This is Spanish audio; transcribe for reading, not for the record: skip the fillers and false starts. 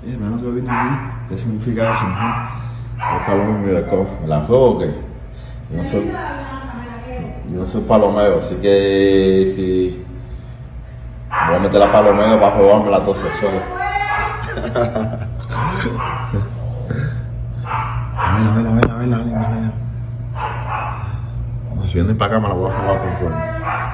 Hermano, ¿qué viene aquí? ¿Qué significa eso? El palomero me la juego, ¿qué? Yo no soy palomero, así que si voy a meter la palomero para jugarme la tos solo. A ver. Si vienen para acá me la voy a jugar con fuego.